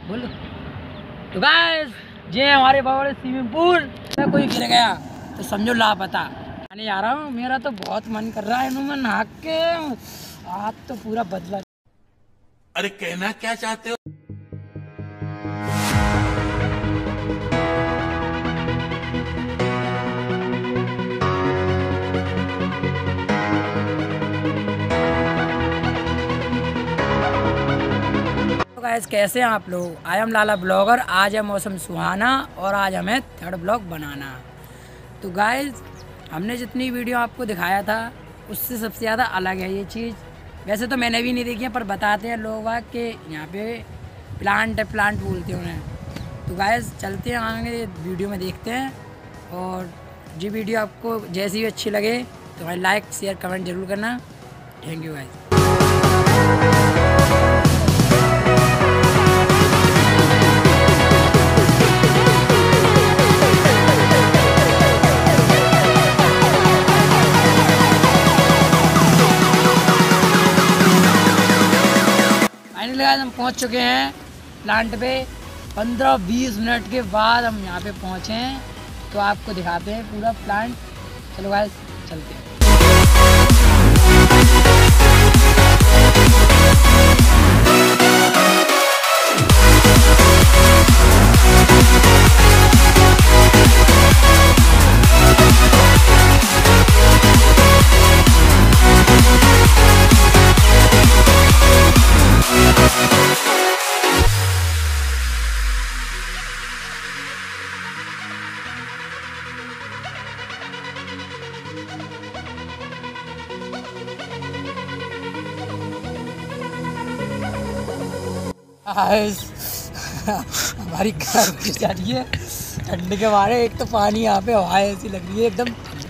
बोलो। तो गाइस ये हमारे बड़े स्विमिंग पूल में कोई गिर गया तो समझो लापता। आने जा रहा हूँ, मेरा तो बहुत मन कर रहा है इन्होंने नहा के आज तो पूरा बदला। अरे कहना क्या चाहते हो? गाइस कैसे हैं आप लोग? I am Lala blogger. आज है मौसम सुहाना और आज हमें थर्ड ब्लॉग बनाना। तो गाइस हमने जितनी वीडियो आपको दिखाया था उससे सबसे ज़्यादा अलग है ये चीज़। वैसे तो मैंने भी नहीं देखी है पर बताते हैं लोग वाग के यहाँ पे प्लांट है, प्लांट बोलते हैं उन्हें। तो गाइस चलते हैं आगे वीडियो में देखते हैं। और जी वीडियो आपको जैसी भी अच्छी लगे तो हमें लाइक शेयर कमेंट जरूर करना। Thank you guys. हम पहुंच चुके हैं प्लांट पे। 15-20 मिनट के बाद हम यहाँ पे पहुँचे हैं तो आपको दिखाते हैं पूरा प्लांट। चलो गाइस चलते हैं। हमारी कार जा रही है ठंड के मारे। एक तो पानी यहाँ पे हवा ऐसी लग रही है एकदम।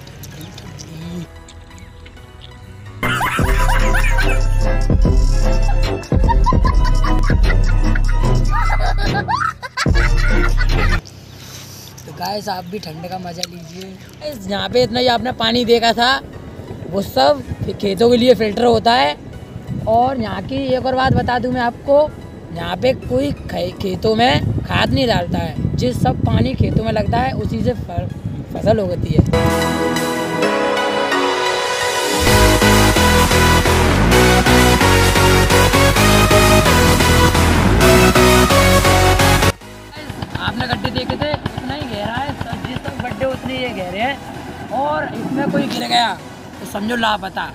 तो गाइस आप भी ठंड का मजा लीजिए। यहाँ पे इतना ही आपने पानी देखा था वो सब खेतों के लिए फिल्टर होता है। और यहाँ की एक और बात बता दूँ मैं आपको, यहाँ पे कोई खेतों में खाद नहीं डालता है। जिस सब पानी खेतों में लगता है उसी से फसल उगती है। आपने गड्ढे देखे थे उतना ही गहरा है, जिस सब गड्ढे उतने ये गहरे हैं। और इसमें कोई गिर गया तो समझो लापता।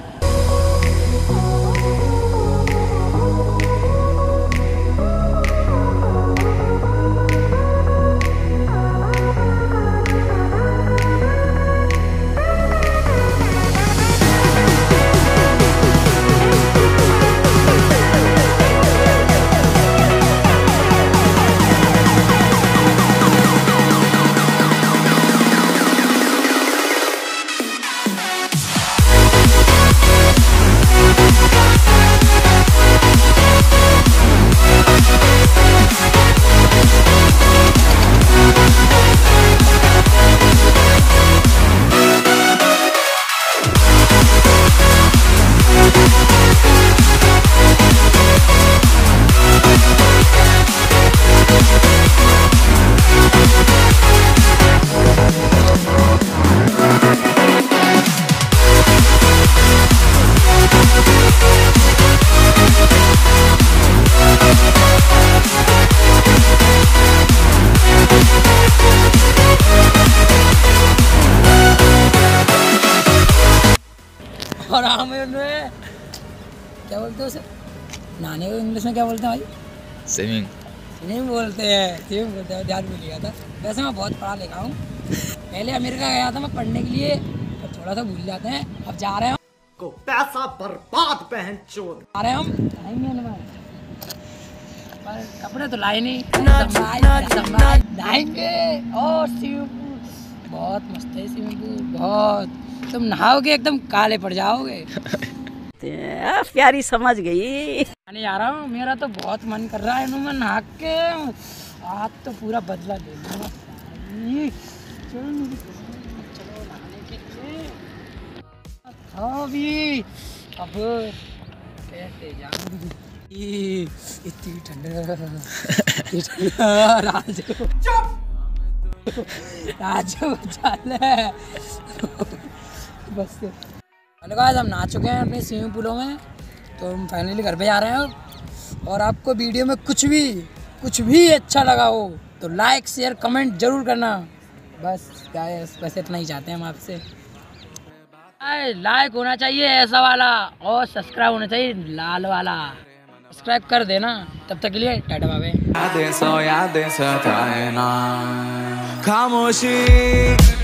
और हमें क्या बोलते हैं उसे, नहाने को इंग्लिश में क्या बोलते हैं भाई? स्विमिंग। स्विमिंग बोलते हैं, स्विमिंग बोलते हैं। ध्यान भूल गया था। वैसे मैं बहुत पढ़ा लिखा हूँ। पहले अमेरिका गया था मैं पढ़ने के लिए, तो थोड़ा सा भूल जाते हैं। अब जा रहे हैं को पैसा बर्बाद पहन चोर। आ रहे हम पर कपड़े तो लाए नहीं, नहाएंगे। और स्विमिंग पूल बहुत मस्त है, स्विमिंग पूल बहुत। तुम नहाओगे एकदम काले पड़ जाओगे। प्यारी समझ गई। आने जा रहा हूँ, मेरा तो बहुत मन कर रहा है इन्होंने नहा के आज तो पूरा बदला ले लूँगा। चलो नहाने के लिए। अभी अब कैसे जाऊँ? इतनी ठंडा राजू चल बस। हेलो गाइस, हम नहा चुके हैं अपने स्विमिंग पूलों में, तो हम फाइनली घर पे जा रहे हैं। और आपको वीडियो में कुछ भी अच्छा लगा हो तो लाइक शेयर कमेंट जरूर करना। बस गाइस, बस इतना ही चाहते हैं हम आपसे। लाइक होना चाहिए ऐसा वाला, और सब्सक्राइब होना चाहिए लाल वाला। सब्सक्राइब कर देना। तब तक के लिए टाटा बाय बाय। यादें सताए ना, खामोशी